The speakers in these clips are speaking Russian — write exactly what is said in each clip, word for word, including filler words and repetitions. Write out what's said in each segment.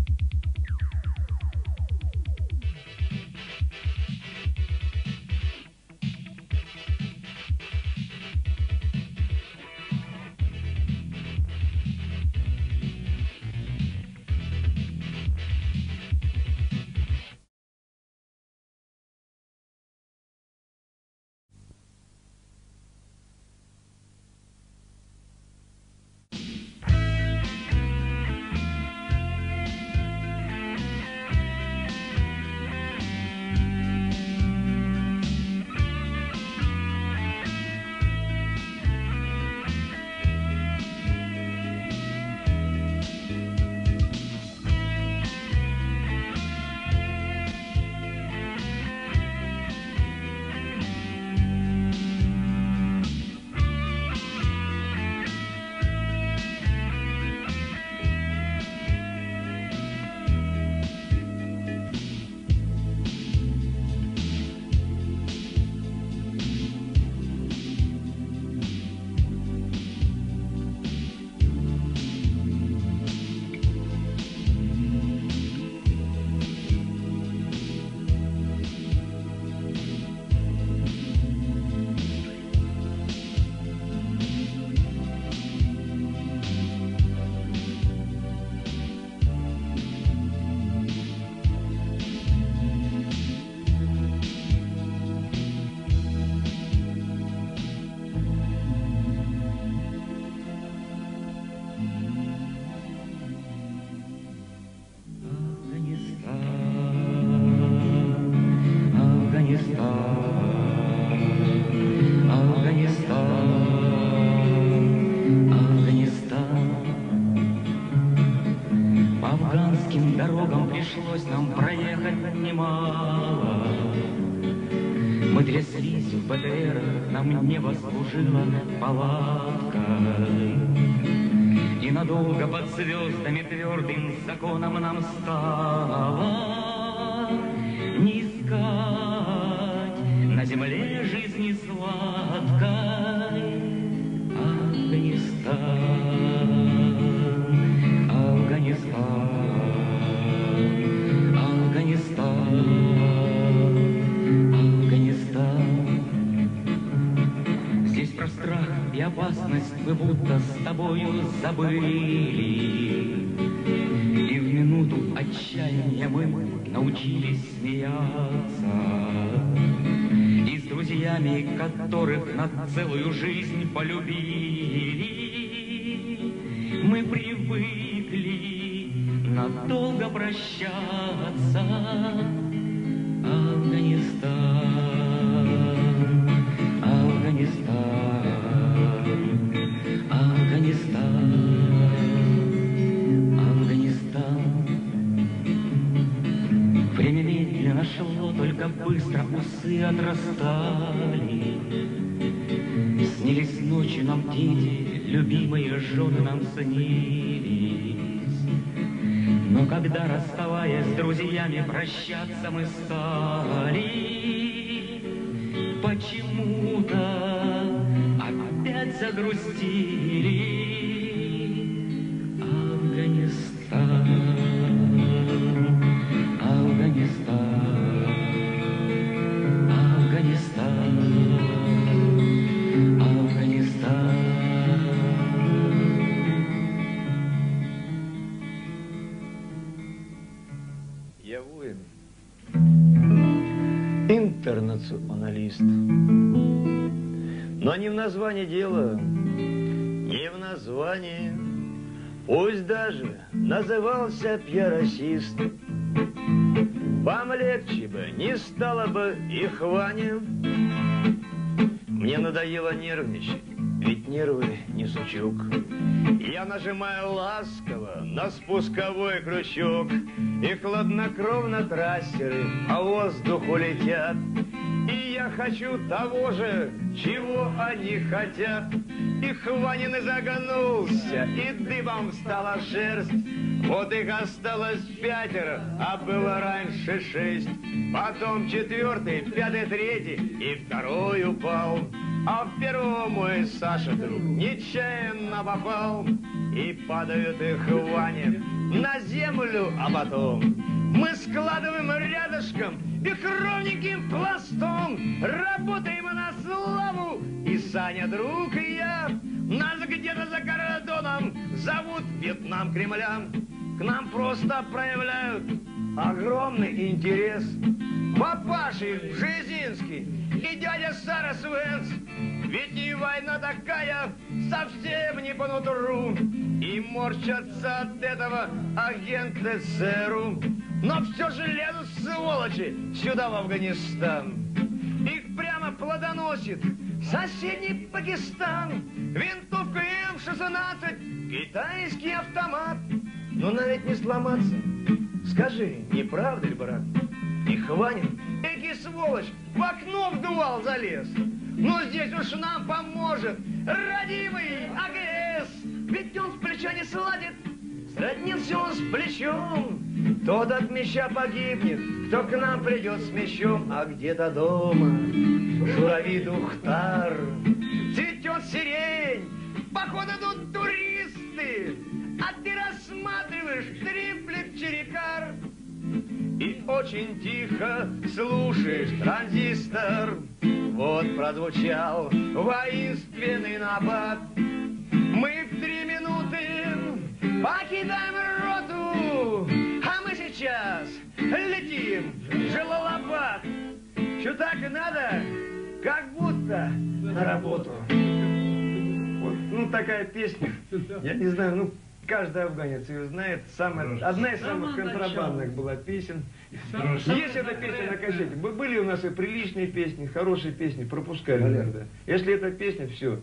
Пришлось нам проехать немало. Мы тряслись в БТРах, нам небо служило палаткой. И надолго под звездами твердым законом нам стало не искать на земле жизни сладкой. Афганистан, Афганистан, Афганистан, Афганистан. Здесь про страх и опасность мы будто с тобою забыли, и в минуту отчаяния мы научились смеяться. И с друзьями, которых на целую жизнь полюбили, мы привыкли надолго прощаться. Афганистан, Афганистан, Афганистан, Афганистан. Время медленно шло, только быстро усы отрастали. Снились ночи нам дети, любимые жены нам снились. Но когда, расставаясь с друзьями, прощаться мы стали, почему-то опять загрустили. Афганистан, Афганистан, Афганистан, Афганистан. Я воин, интернационалист, но не в названии дела, не в названии. Пусть даже назывался б я расист, вам легче бы не стало бы их Ване. Мне надоело нервничать, ведь нервы не сучок. Я нажимаю ласково на спусковой крючок, и хладнокровно трассеры по воздуху летят. И я хочу того же, чего они хотят. И Хванин изогнулся, и дыбом стала шерсть. Вот их осталось пятеро, а было раньше шесть. Потом четвертый, пятый, третий, и второй упал. А в первого мой Саша друг нечаянно попал. И падают их Ване на землю, а потом мы складываем рядышком и ровненьким пластом работаем на славу. И Саня, друг, и я, нас где-то за кордоном зовут Вьетнам Кремля. К нам просто проявляют огромный интерес папаши Бжезинский и дядя Сарас Венс. Ведь и война такая совсем не по нутру, и морщатся от этого агенты ЦРУ. Но все же лезут, сволочи, сюда, в Афганистан. Их прямо плодоносит соседний Пакистан. Винтовка эм шестнадцать, китайский автомат. Но на ведь не сломаться. Скажи, не правда ли, брат? И Хванин, эки сволочь, в окно в дувал залез. Но здесь уж нам поможет родимый а гэ эс. Ведь он с плеча не сладит, сроднился он с плечом. Тот от меча погибнет, кто к нам придет с мечом. А где-то дома шуравит Ухтар, цветет сирень, походу идут туристы. А ты рассматриваешь триплет черекар и очень тихо слушаешь транзистор. Вот прозвучал воинственный напад. Мы в три минуты покидаем роту, а мы сейчас летим в Джалалабад. Что так и надо, как будто на работу. Вот, ну, такая песня, я не знаю, ну, каждый афганец ее знает. Самая, одна из самых контрабандных была песен. Есть эта песня на кассете. Были у нас и приличные песни, хорошие песни, пропускали иногда. Если эта песня, все.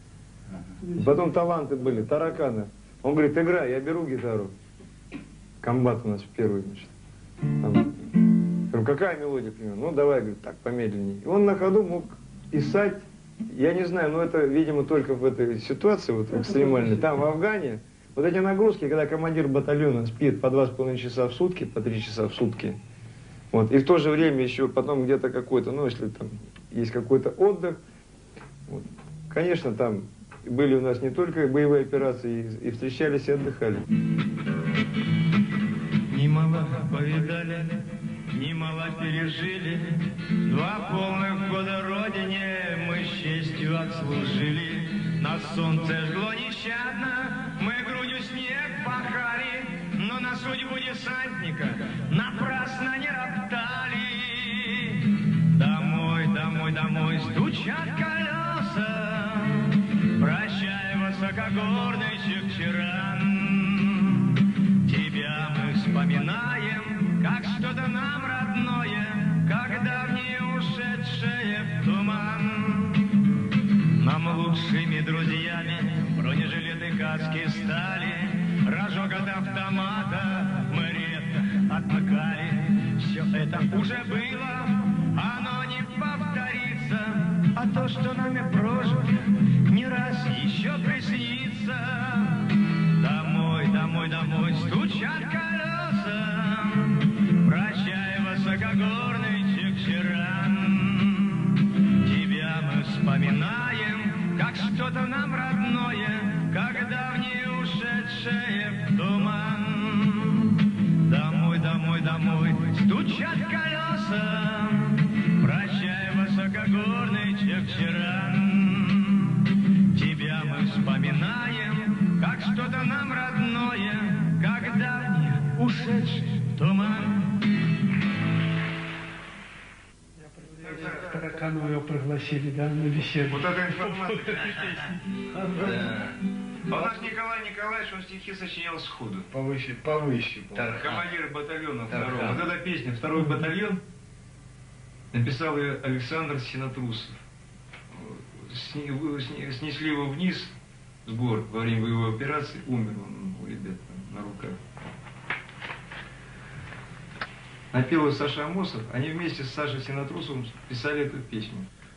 Потом таланты были, тараканы. Он говорит, играй, я беру гитару. Комбат у нас первый, значит. Там, говорю, какая мелодия, примерно? Ну, давай, говорит, так, помедленнее. И он на ходу мог писать, я не знаю, но это, видимо, только в этой ситуации, вот экстремальной. Там, в Афгане, вот эти нагрузки, когда командир батальона спит по два с половиной часа в сутки, по три часа в сутки, вот, и в то же время еще потом где-то какой-то, ну, если там есть какой-то отдых, вот, конечно, там были у нас не только боевые операции, и, и встречались, и отдыхали. Немало повидали, немало пережили, два полных года родине мы с честью отслужили. На солнце жгло нещадно, мы грудью снег пахали, но на судьбу десантника напрасно не роптали. Домой, домой, домой стучат колеса, прощай, высокогорный Чекчеран. Тебя мы вспоминаем, как что-то нам родное, как давнее ушедшее в туман. Нам лучшими друзьями бронежилеты, каски стали, рожок от автомата мы редко отмыкали. Все это уже было, оно не повторится, а то, что нами прожито, не раз еще приснится. Домой, домой, домой стучат колеса, прощай, высокогорный Чекчеран. Тебя мы вспоминаем, как что-то нам родное, как давнее ушедшее в туман. Домой, домой, домой стучат колеса, прощай, высокогорный Чекчеран. Тебя мы вспоминаем, как что-то нам родное, как давнее ушедшее в туман. Таракану его пригласили, да, на беседу. Вот эта информация. Да. А у нас Николай Николаевич, он стихи сочинял сходу. Повыше, повыше. Командир батальона второго. Вот эта песня «Второй батальон» написал ее Александр Синотрусов. Снесли его вниз с гор во время боевой операции, умер он у ребят на руках. Напел его Саша Амосов, они вместе с Сашей Синотрусовым писали эту песню.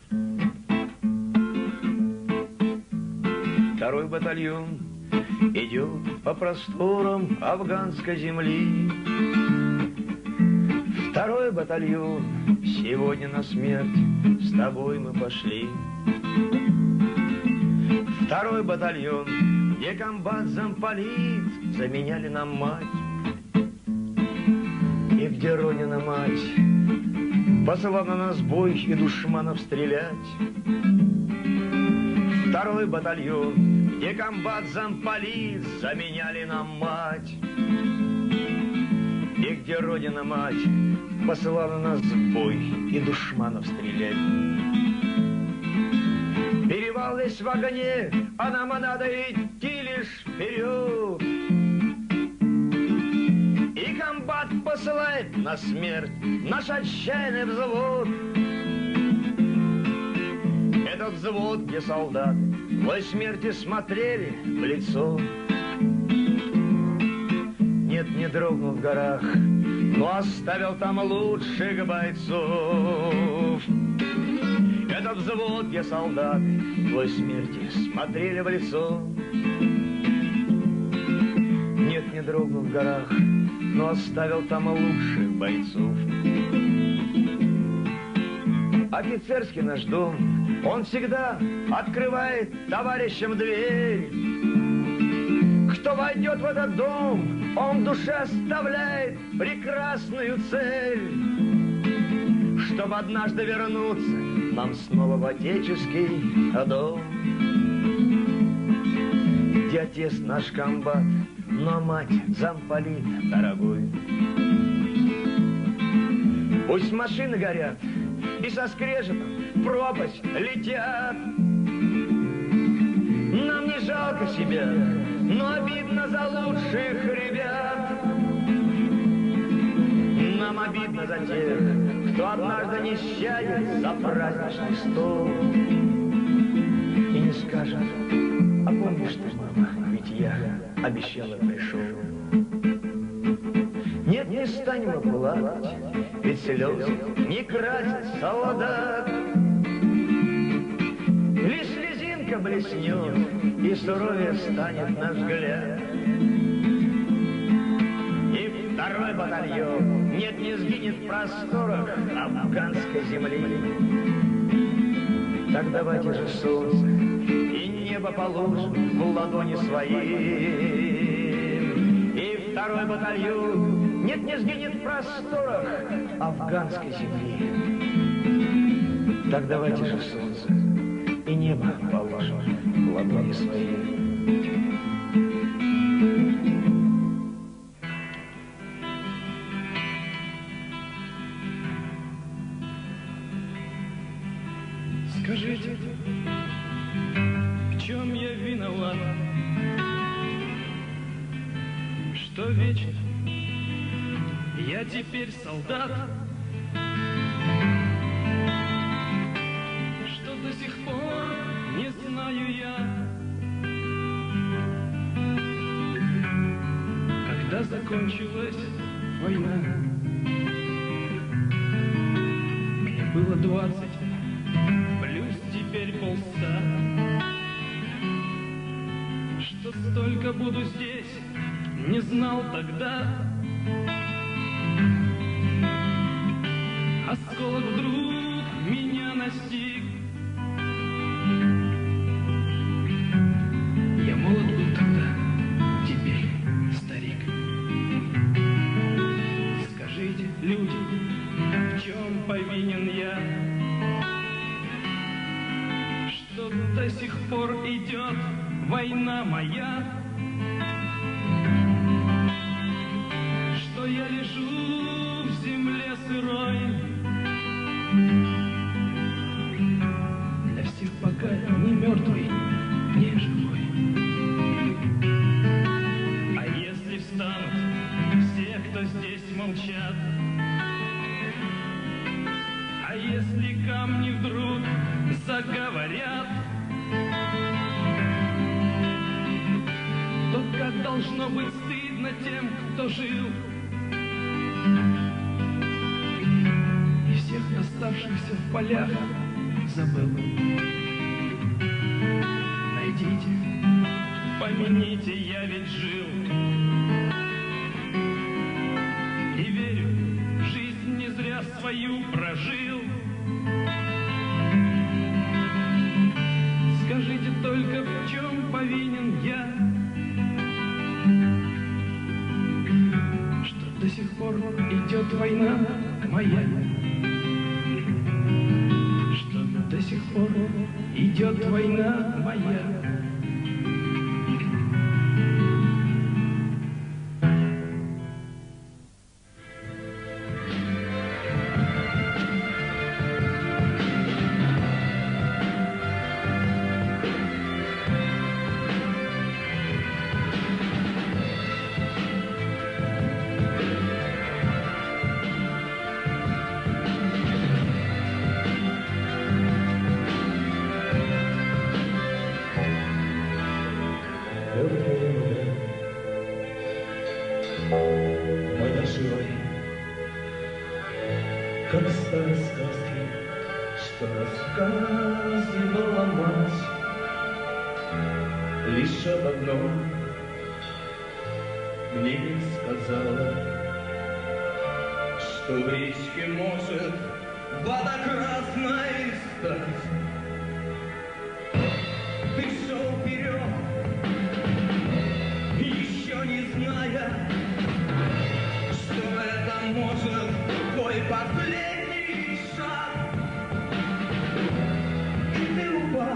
Второй батальон идет по просторам афганской земли. Второй батальон, сегодня на смерть с тобой мы пошли. Второй батальон, где комбат, замполит заменяли нам мать. И где Родина мать посылала на нас бой и душманов стрелять. Второй батальон, где комбат, замполит заменяли нам мать. И где Родина мать посылала нас в бой и душманов стрелять. Перевал весь в огне, а нам надо идти лишь вперед. И комбат посылает на смерть наш отчаянный взвод. Этот взвод, где солдаты твой смерти смотрели в лицо. Нет, не дрогнул в горах, но оставил там лучших бойцов. Этот взвод, где солдаты твой смерти смотрели в лицо. Нет, не дрогнул в горах, но оставил там лучших бойцов. Офицерский наш дом, он всегда открывает товарищам дверь. Кто войдет в этот дом, он в душе оставляет прекрасную цель. Чтобы однажды вернуться нам снова в отеческий дом, где отец наш комбат, но мать замполит дорогой. Пусть машины горят и со скрежетом в пропасть летят. Нам не жалко себя, но обидно за лучших ребят. Нам обидно за тех, кто однажды не сядет за праздничный стол и не скажет: а помнишь ты, мама, ведь я обещал и пришел. Нет, не станем мы плакать, ведь слезы не красит солдат. Лишь слезинка блеснет, и суровее станет наш взгляд. И второй батальон, нет, не сгинет в просторах афганской земли. Так давайте же солнце и небо положим в ладони свои. И второй батальон, нет, не сгинет в просторах афганской земли. Так давайте же солнце и небо положим в ладони свои. Скажите, в чем я виноват, что вечно я теперь солдат, что до сих пор не знаю я, когда закончилась война. Мне было двадцать, плюс теперь полста. Что столько буду здесь, не знал тогда. Осколок вдруг меня настиг. Я молод был тогда, теперь старик. Скажите, люди, в чем повинен я, что до сих пор идет война моя, что я лежу в земле сырой. Для всех пока не мертвый, не живой. А если встанут все, кто здесь молчат, а если камни вдруг заговорят, то как должно быть стыдно тем, кто жил, и всех оставшихся в полях забыл. Найдите, помяните, я ведь жил. И верю, жизнь не зря свою прожил. Скажите только, в чем повинен я, пор идет война моя, что до сих пор идет война моя. Моя живая, как в старой сказке, что рассказывала мать лишь об одном мне сказала, что в речке может вода красной стать. Ты шел вперед, еще не зная, что это может твой последний шаг. И ты упал,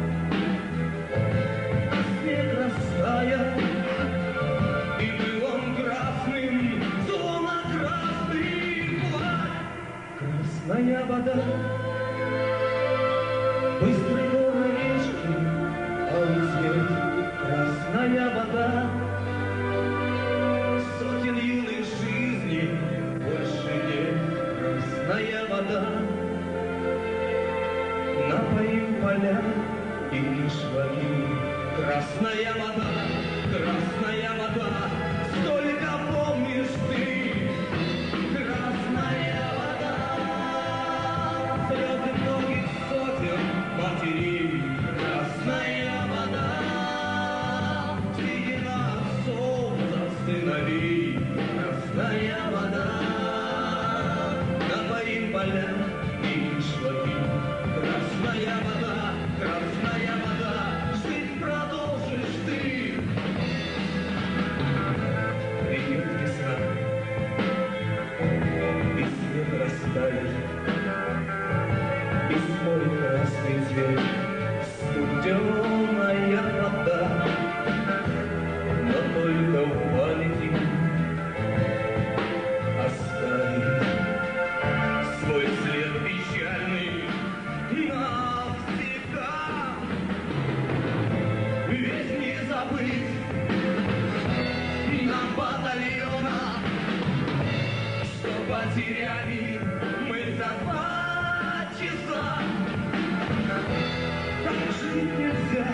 а снег растаял, и был он красным, словно красный флаг. Красная вода быстрой горной речки, алый цвет, красная вода. Сотен юных жизней больше нет. Красная вода. Напоим поля и кишваки. Красная вода, красная вода, столько помнишь ты. Красная вода, слезы многих сотен матерей. Красная вода, седина солнца сыновей. Красная вода, напоим поля и кишваки. Красная вода, красная вода, жить продолжишь ты. Придет весна, и снег растает, и смоет красный цвет студеная вода. Но только в памяти оставит свой след печальный навсегда. Ведь не забыть нам батальона, что потеряли мы за два часа. Так жить нельзя,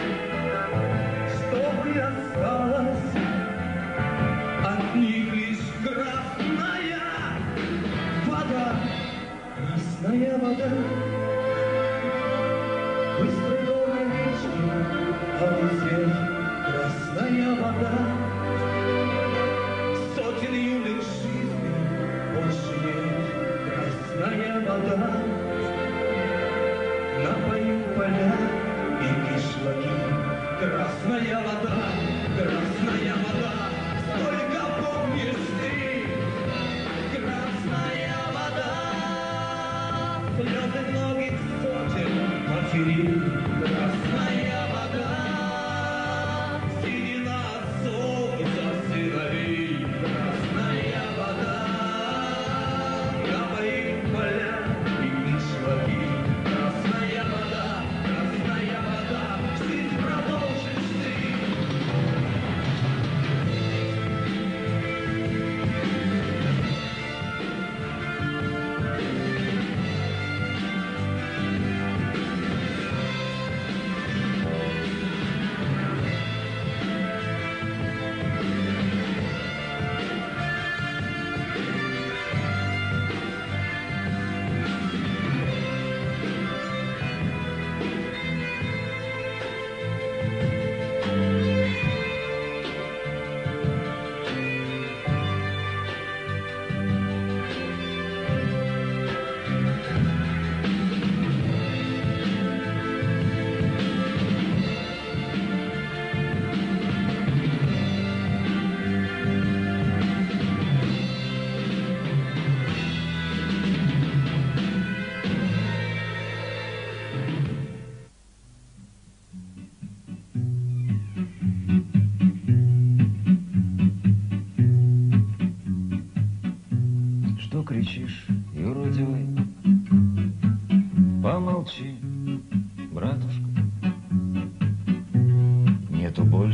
чтобы осталось от них лишь красная вода. Красная вода, быстрой горной речки, алый цвет, красная вода. Сотен юных жизней больше нет. Красная вода, напоим поля и кишлаки. Красная вода, красная вода, сколько помнишь ты. Красная вода, слезы многих сотен матерей. Красная вода, седина от солнца сыновей. Красная вода, напоим поля и кишлаки. Красная вода, красная вода, жить продолжишь ты.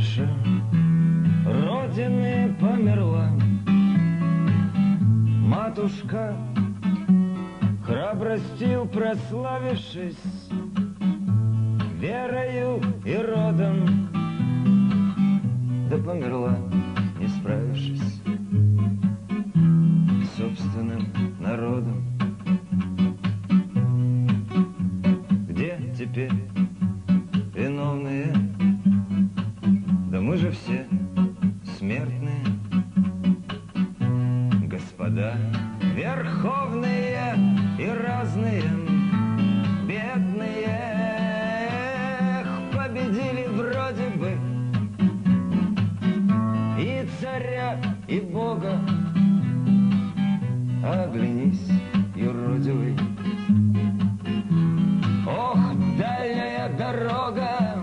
Наша Родина померла, матушка, храбростью прославившись, верою и родом, да померла, не справившись с собственным народом. Где теперь виновные? Да мы же все смертные, господа верховные и разные, бедные. Эх, победили вроде бы и царя, и Бога. Оглянись, юродивый, ох, дальняя дорога.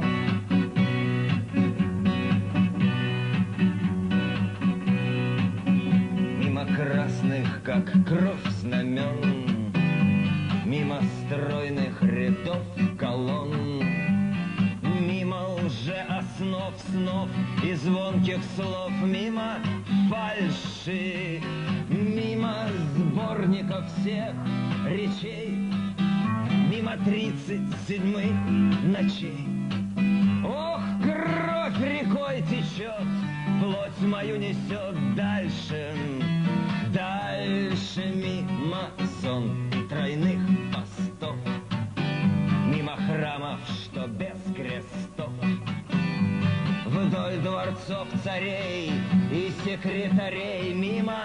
Мимо красных, как кровь, знамен, мимо стройных рядов колонн, мимо лжеоснов, снов и звонких слов, мимо фальши, мимо сборников всех речей, мимо тридцать седьмых ночей. Ох, кровь рекой течет, плоть мою несет дальше, дальше мимо сон тройных постов, мимо храмов, что без крестов, вдоль дворцов царей и секретарей, мимо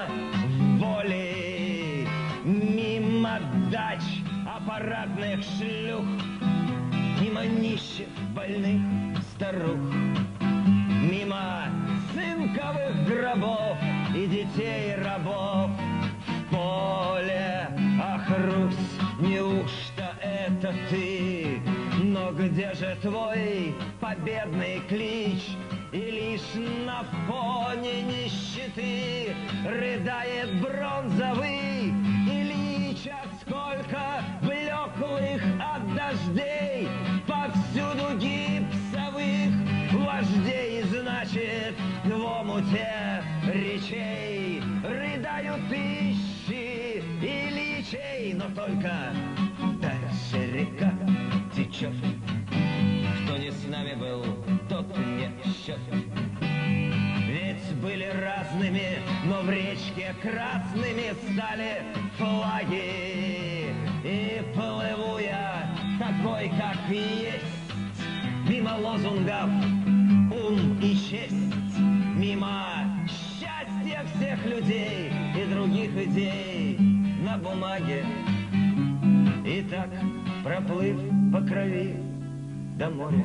воли, мимо дач аппаратных шлюх, мимо нищих больных старух, мимо цинковых гробов и детей рабов в поле. Ах, Русь, неужто это ты? Но где же твой победный клич? И лишь на фоне нищеты рыдает бронзовый Ильич. А сколько блеклых от дождей, повсюду гипсовых вождей, значит, в омуте речей рыдают тысячи Ильичей. Но только дальше река течет, кто не с нами был, тот не счет. Ведь были разными, но в речке красными стали флаги. И плыву я такой, как есть, мимо лозунгов ум и честь, мимо счастья всех людей и других идей на бумаге. И так, проплыв по крови до моря,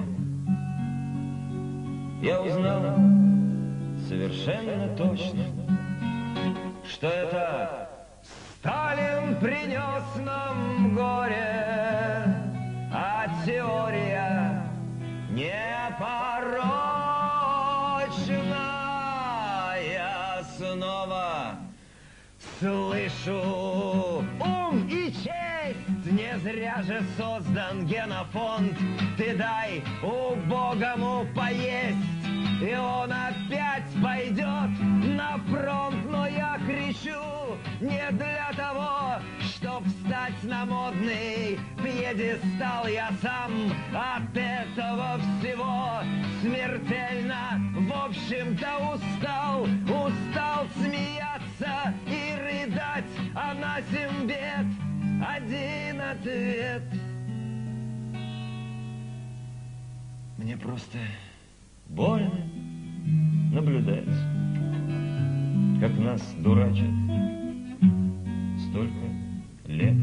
я узнал совершенно точно, что это Сталин принес нам горе, а теория непорочна. Я снова слышу ум и честь, не зря же создан генофонд. Ты дай убогому поесть, и он опять пойдет на фронт. Но я кричу не для того, чтоб встать на модный пьедестал. Я сам от этого всего смертельно, в общем-то, устал. Устал смеяться и рыдать, а на сим бед один ответ. Мне просто больно наблюдать, как нас дурачат столько лет.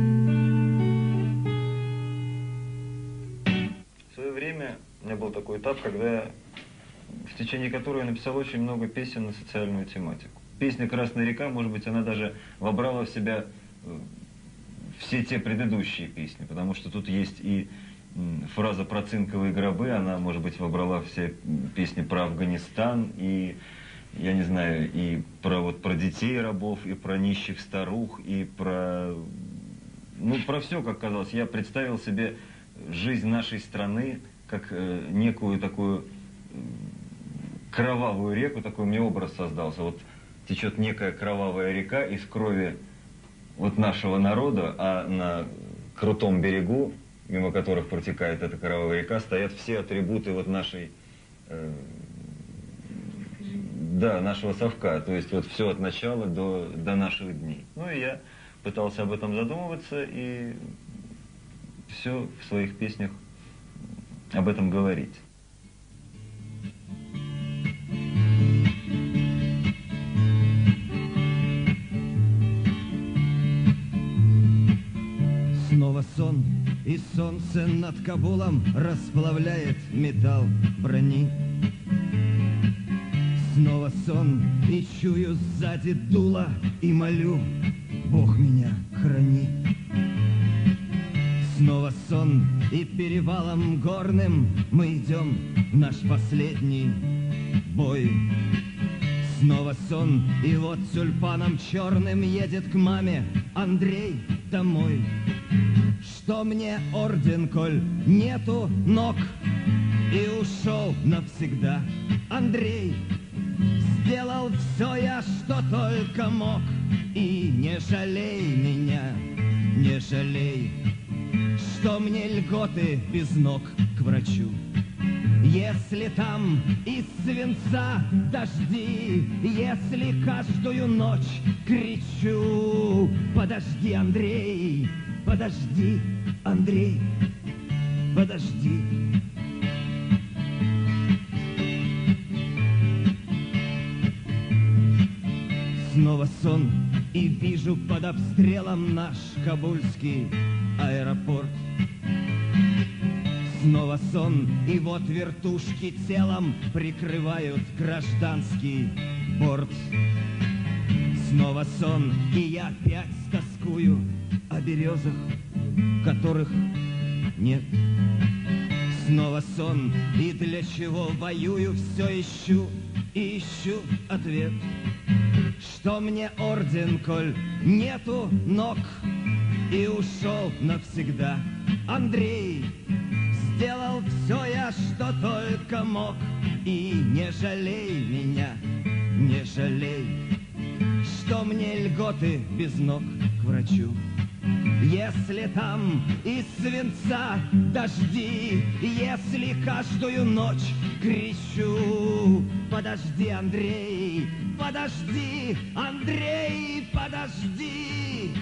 В свое время у меня был такой этап, когда я, в течение которого я написал очень много песен на социальную тематику. Песня «Красная река», может быть, она даже вобрала в себя все те предыдущие песни, потому что тут есть и фраза про цинковые гробы, она, может быть, вобрала все песни про Афганистан, и, я не знаю, и про, вот, про детей рабов, и про нищих старух, и про, ну, про все, как казалось. Я представил себе жизнь нашей страны как э, некую такую кровавую реку, такой мне образ создался. Вот течет некая кровавая река из крови вот нашего народа, а на крутом берегу, мимо которых протекает эта кровавая река, стоят все атрибуты вот нашей, э, да, нашего совка. То есть вот все от начала до, до наших дней. Ну и я пытался об этом задумываться и все в своих песнях об этом говорить. Снова сон, и солнце над Кабулом расплавляет металл брони. Снова сон, и чую сзади дуло, и молю, Бог меня храни. Снова сон, и перевалом горным мы идем в наш последний бой. Снова сон, и вот тюльпаном черным едет к маме Андрей домой. Что мне орден, коль нету ног? И ушел навсегда Андрей. Сделал все я, что только мог. И не жалей меня, не жалей, что мне льготы без ног к врачу. Если там из свинца дожди, если каждую ночь кричу: подожди, Андрей, подожди, Андрей, подожди. Снова сон, и вижу под обстрелом наш кабульский аэропорт. Снова сон, и вот вертушки телом прикрывают гражданский борт. Снова сон, и я опять тоскую о березах, которых нет. Снова сон, и для чего воюю, все ищу и ищу ответ. Что мне орден, коль нету ног? И ушел навсегда Андрей. Сделал все я, что только мог. И не жалей меня, не жалей, что мне льготы без ног к врачу. Если там из свинца дожди, если каждую ночь кричу: подожди, Андрей, подожди, Андрей, подожди.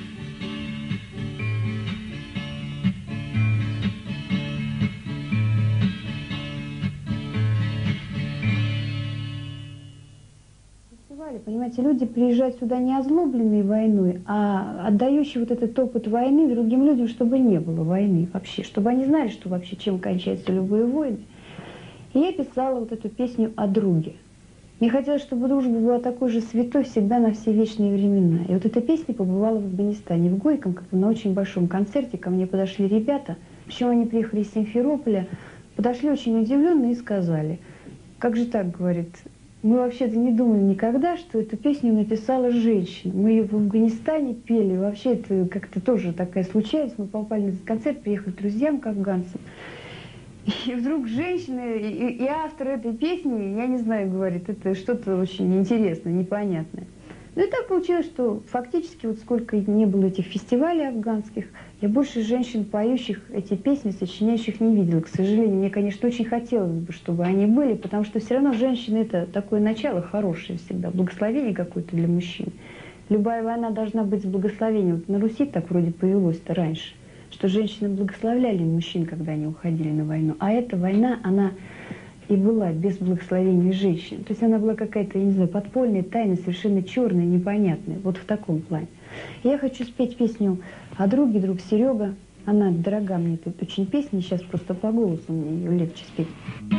Понимаете, люди приезжают сюда не озлобленные войной, а отдающие вот этот опыт войны другим людям, чтобы не было войны вообще, чтобы они знали, что вообще чем кончаются любые войны. И я писала вот эту песню о друге. Мне хотелось, чтобы дружба была такой же святой всегда на все вечные времена. И вот эта песня побывала в Афганистане, в Горьком, как-то на очень большом концерте. Ко мне подошли ребята, причем они приехали из Симферополя, подошли очень удивленные и сказали: как же так, говорит, мы вообще-то не думали никогда, что эту песню написала женщина. Мы ее в Афганистане пели. Вообще это как-то тоже такая случайность. Мы попали на этот концерт, приехали к друзьям к афганцам. И вдруг женщина и, и автор этой песни, я не знаю, говорит, это что-то очень интересное, непонятное. Ну и так получилось, что фактически вот сколько не было этих фестивалей афганских, я больше женщин, поющих эти песни, сочиняющих, не видела. К сожалению, мне, конечно, очень хотелось бы, чтобы они были, потому что все равно женщины — это такое начало хорошее всегда, благословение какое-то для мужчин. Любая война должна быть с благословением. Вот на Руси так вроде повелось-то раньше, что женщины благословляли мужчин, когда они уходили на войну. А эта война, она и была без благословения женщин. То есть она была какая-то, я не знаю, подпольная, тайная, совершенно черная, непонятная. Вот в таком плане. Я хочу спеть песню о друге, друг Серега. Она дорога мне, эта очень песня, сейчас просто по голосу мне ее легче спеть.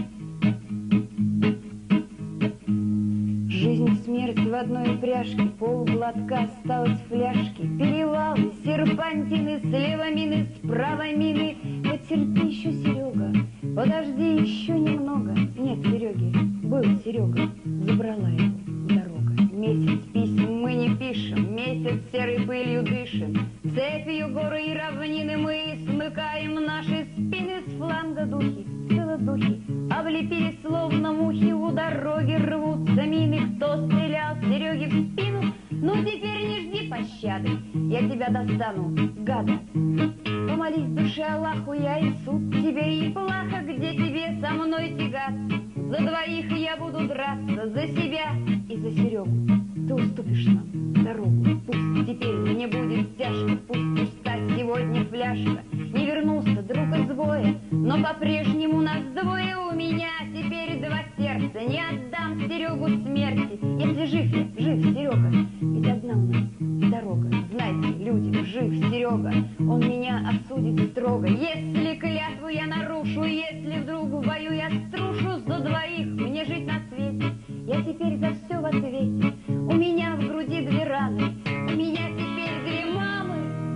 Жизнь, смерть в одной упряжке, полглотка осталось фляжки, перевалы, серпантины, слева мины, справа мины. Потерпи еще, Серега, подожди еще немного. Нет, Сереги, был Серега, забрала его дорога. Месяц писем мы не пишем, месяц серой пылью дышим. Цепью горы и равнины мы смыкаем наши спины с фланга духи, целодухи. Облепили словно мухи у дороги дороги рвутся мины, кто стрелял Сереге в спину. Ну теперь не жди пощады, я тебя достану, гада. Помолись душе Аллаху, я и суд тебе, и плаха, где тебе со мной тягаться. За двоих я буду драться, за себя и за Серегу. Ты уступишь нам дорогу, пусть теперь мне будет тяжко, пусть пуста сегодня фляжка. Не вернулся друг из боя, но по-прежнему нас двое. У меня теперь два сердца, не отдам Серегу смерти. Если жив я, жив Серега, ведь одна у нас дорога. Знайте, люди, жив Серега, он меня осудит строго. Если клятву я нарушу, если вдруг в бою я струшу, за двоих мне жить на свете, я теперь за все в ответе. У меня в груди две раны, у меня теперь две мамы.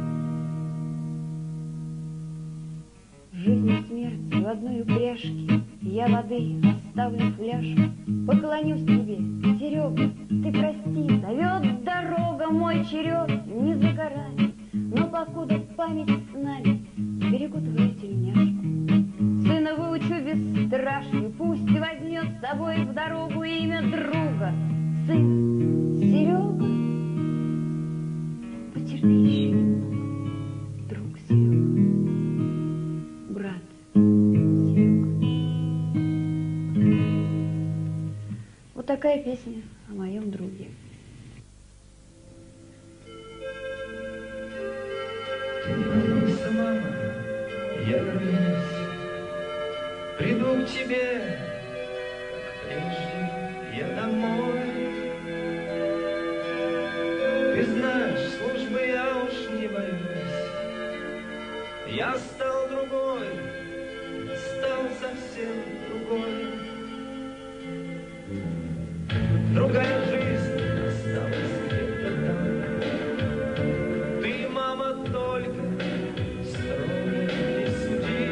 Жизнь и смерть в одной упряжке, я воды оставлю фляжку. Поклонюсь тебе, Серега, ты прости, зовет дорога, мой черед не за горами. Но покуда память с нами, берегу твою тельняшку. Сына выучу бесстрашию, пусть возьмет с собой в дорогу имя друга. Сын Серега, потерпи еще немного, друг Серега, брат Серега. Вот такая песня о моем друге. Ты не волнуйся, мама, я вернусь, приду к тебе, как прежде, я домой. Ты знаешь, службы я уж не боюсь, я стал другой, стал совсем другой. Другая жизнь осталась где-то там. Ты, мама, только строго не суди,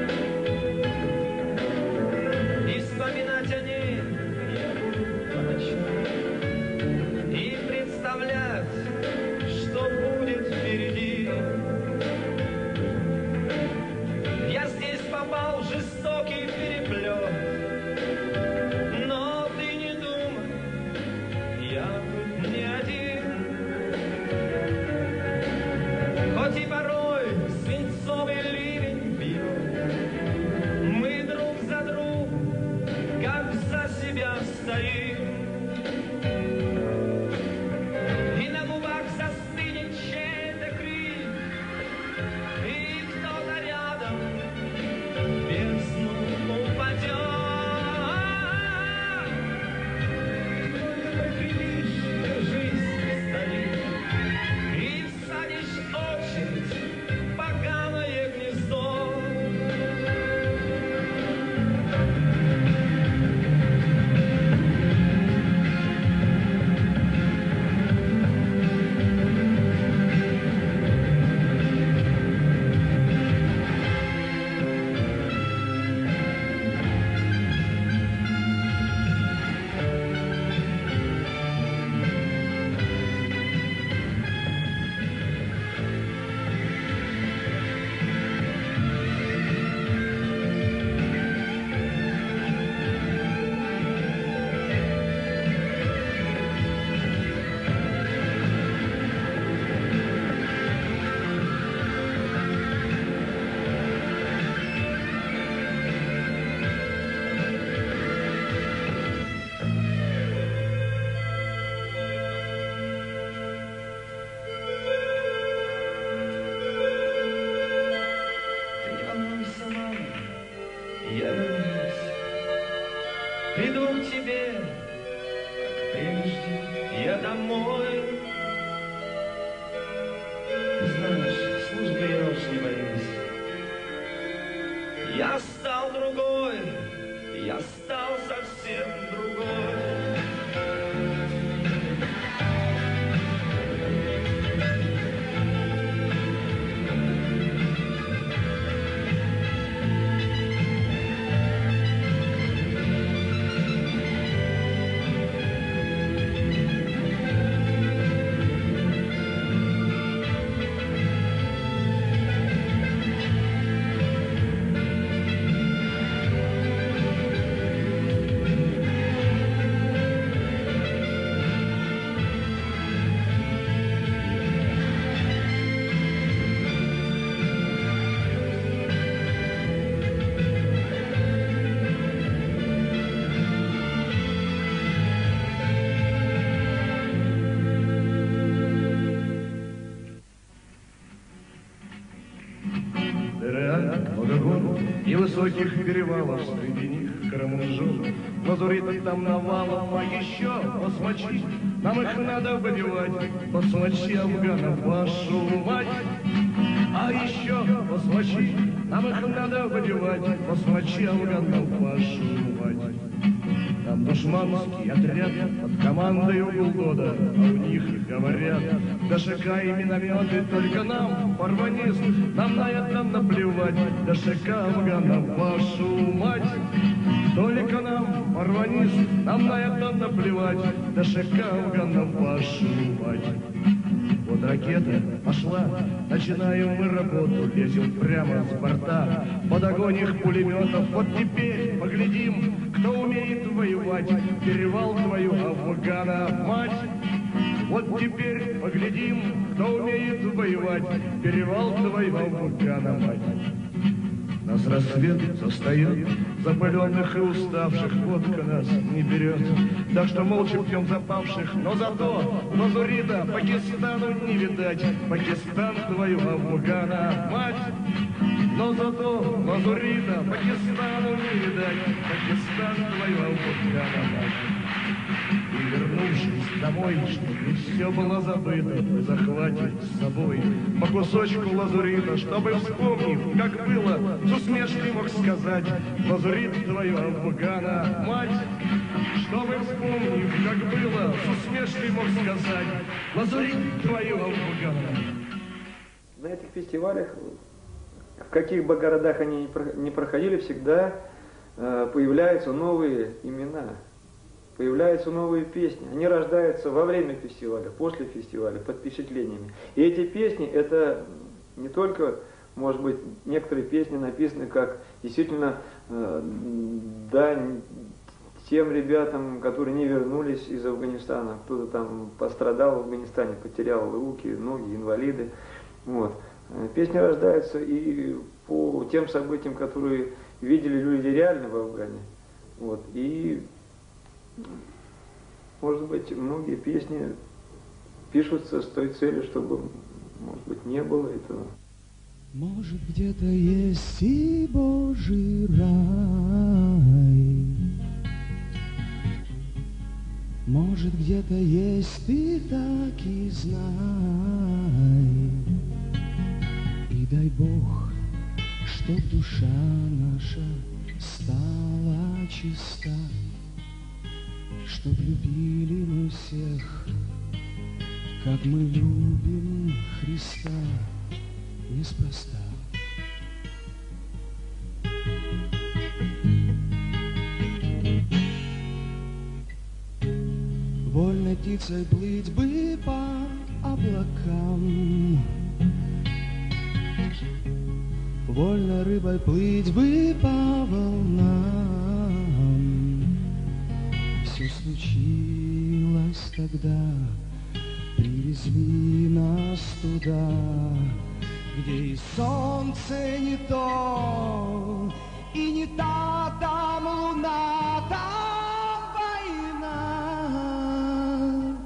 и вспоминать о ней я буду по ночам, и представлять, что будет впереди. Я здесь попал в жестокий переплет, но ты не думай, я тут не один. Хоть и порой свинцовый ливень бьет, мы друг за другом, как за себя стоим. И на губах застынет чей-то крик, и кто-то рядом в бездну упадет. Только прокрепишь, держись, старик, и всадишь очередь в поганое гнездо. Ты не волнуйся, мама, я вернусь, приду к тебе, как прежде, я домой. Ты знаешь, службы я уж не боюсь, я стал другой, я стал совсем другой. высоких перевалов, среди них Карамунжон. Лазуритов там навалом, а еще басмачи, нам их надо выбивать, басмачи афганов, вашу мать. А еще басмачи, нам их надо выбивать, басмачи афганов, вашу мать. Там душманский отряд под командой Углгода, а у них говорят ДШК и минометы, только нам, парванист, нам на это наплевать, ДШК афганов, вашу мать. Только нам, парванист, нам на это наплевать, ДШК афганов, вашу мать. Вот ракета пошла, начинаем мы работу, лезем прямо с борта, под огонь их пулеметов. Вот теперь поглядим, кто умеет воевать, перевал твою Афгана, мать. Вот теперь поглядим, кто умеет воевать, перевал твою Афгана, мать. Нас рассвет застает, запыленных и уставших, водка нас не берет. Так что молча пьем запавших, но зато лазурита Пакистану не видать, Пакистан твою Афгана, мать. Но зато лазурита Пакистану не видать, Пакистан твою Афгана, мать. И вернувшись домой, чтобы все было забыто, ты захватишь с собой по кусочку лазурита, чтобы, вспомнив, как было, с усмешкой мог сказать: лазурит твою Афгана, мать. Чтобы, вспомнив, как было, с усмешкой мог сказать: лазурит твою Афгана. На этих фестивалях, в каких бы городах они ни проходили, всегда появляются новые имена. Появляются новые песни, они рождаются во время фестиваля, после фестиваля, под впечатлениями. И эти песни, это не только, может быть, некоторые песни написаны как действительно э, дань тем ребятам, которые не вернулись из Афганистана, кто-то там пострадал в Афганистане, потерял руки, ноги, инвалиды. Вот. Песни рождаются и по тем событиям, которые видели люди реально в Афгане. Вот. И может быть, многие песни пишутся с той целью, чтобы, может быть, не было этого. Может, где-то есть и Божий рай, может, где-то есть, ты так и знай. И дай Бог, чтоб душа наша стала чиста, чтоб любили мы всех, как мы любим Христа, неспроста. Вольной птицей плыть бы по облакам, вольной рыбой плыть бы по волнам. Все случилось тогда, привезли нас туда, где и солнце не то, и не та там луна, там война.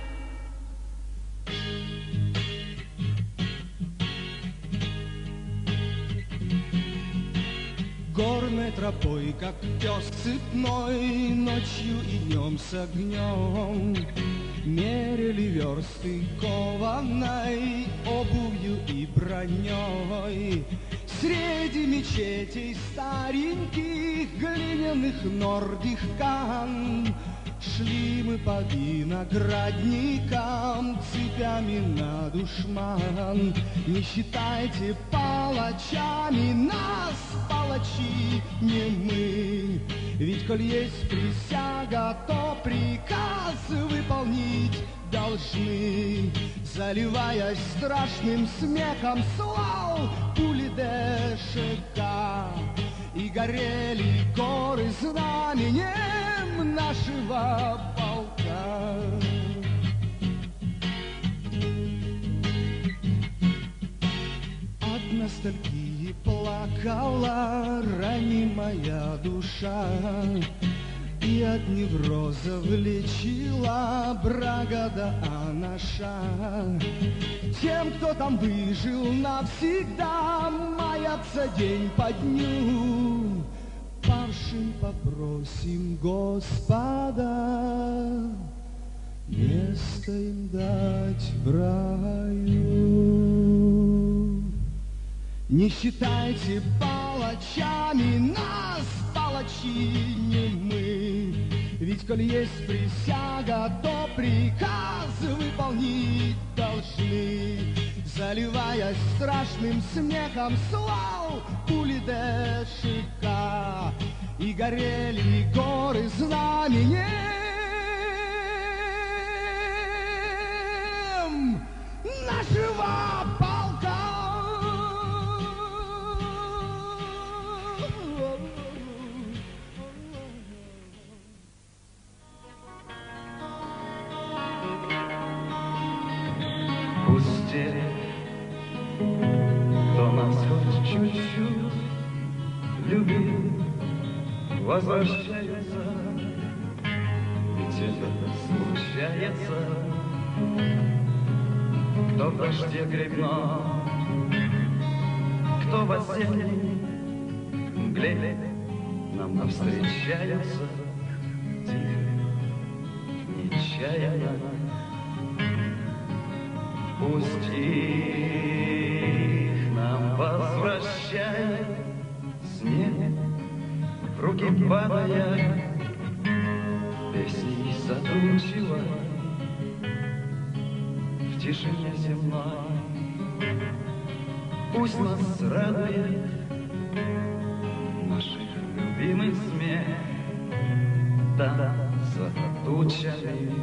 Горной тропой, как пес цепной, ночью и днем с огнем мерили версты кованой обувью и броней. Среди мечетей стареньких глиняных нордихкан шли мы по виноградникам цепями на душман. Не считайте палачами нас, палачи не мы, ведь коль есть присяга, то приказ выполнить должны. Заливаясь страшным смехом, слал пули ДШК, и горели горы знаменем нашего полка. От ностальгии плакала ранимая душа, и И от неврозов лечила Брагада Анаша. Тем, кто там выжил навсегда, маятся день по дню. Павшим попросим Господа место им дать в раю. Не считайте палачами нас, палачи не мы. Ведь коль есть присяга, то приказ выполнить должны. Заливаясь страшным смехом, слал пули ДШК, и горели горы знаменем нашего полка. Пусти, кто нас хоть чуть-чуть любил, возвращается, ведь это случается. Кто в дожде грибном, кто в осенней мгле нам навстречаются тихо, нечаянно. Пусть их нам возвращает снег, в руки падая, песней задумчиво, в тишине земной. Пусть нас радует наш любимый смех, там за тучами.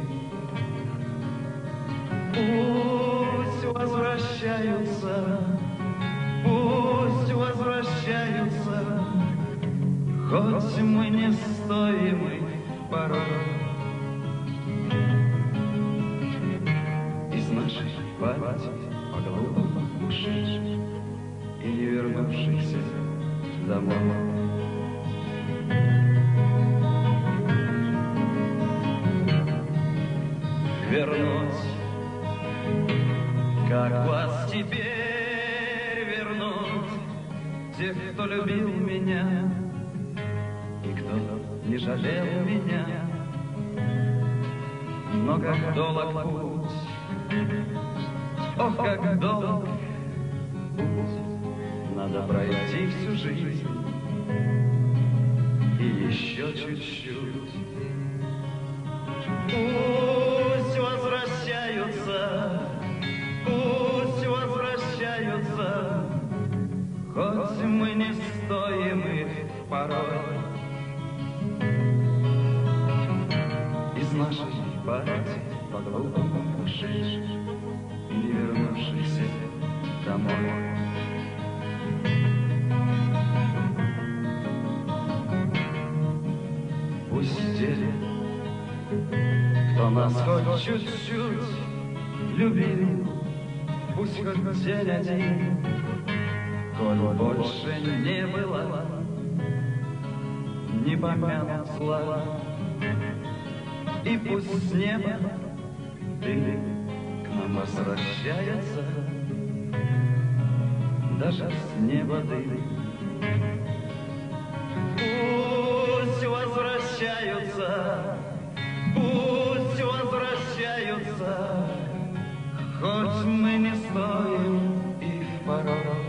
Пусть возвращаются, пусть возвращаются, хоть мы не стоим их порой. Из нашей памяти по глупым ушедших и не вернувшихся домой. Вернуть, как вас теперь вернуть, тех, кто любил меня и кто не жалел меня. Но как долг путь, ох, как долг путь, надо пройти всю жизнь и еще чуть-чуть. Пусть возвращаются, пусть возвращаются, хоть мы не стоим их порой. Из нашей памяти по глупым ушедших и не вернувшихся домой. Пусть те, кто нас хоть чуть-чуть любил, пусть хоть день один, коль больше не было ни помянут зла. И пусть с неба дым к нам возвращается, даже с неба дым. Пусть возвращаются, пусть возвращаются, хоть мы не стоим их порой.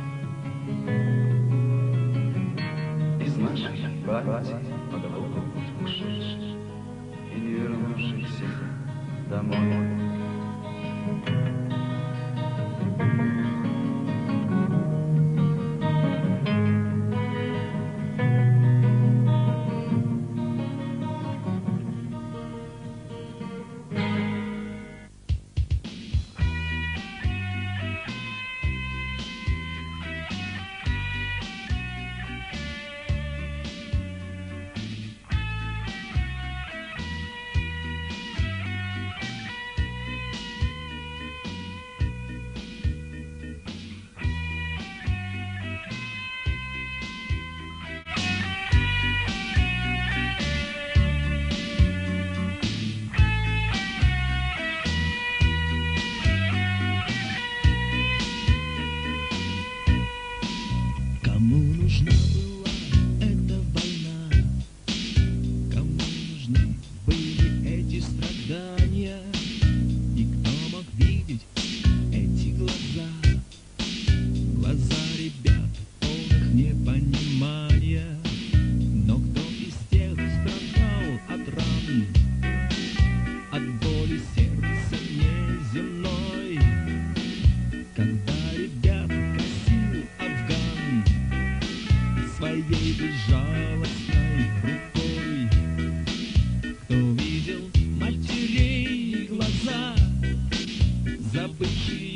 Из нашей памяти по глупым ушедших и не вернувшихся домой. эти страдания? И кто мог видеть эти глаза? Глаза ребят, полных непонимания. Но кто из тех страдал от ран, от боли сердца неземной, когда ребят косил Афган своей безжалостной рукой? Кто видел матерей глаза, забывшие